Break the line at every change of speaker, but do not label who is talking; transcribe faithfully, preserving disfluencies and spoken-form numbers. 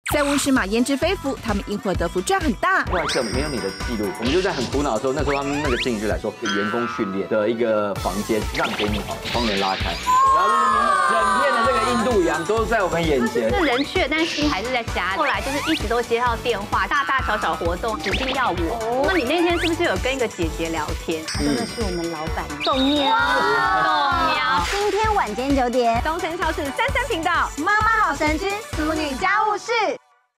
赛温时马颜值非凡，他们因祸得福赚很大。
不好意思，没有你的记录，我们就在很苦恼的时候，那时候他们那个经理就来说，员工训练的一个房间让给你好了，窗帘拉开，然后你整片的这个印度洋都在我们眼前。
是人去了，但是心还是在家里。后来就是一直都接到电话，大大小小活动指定要我。那你那天是不是有跟一个姐姐聊天？真的是我们老板宋喵，宋喵。
今天晚间九点，
东城超市三三频道，
妈妈好神君，淑女家务事。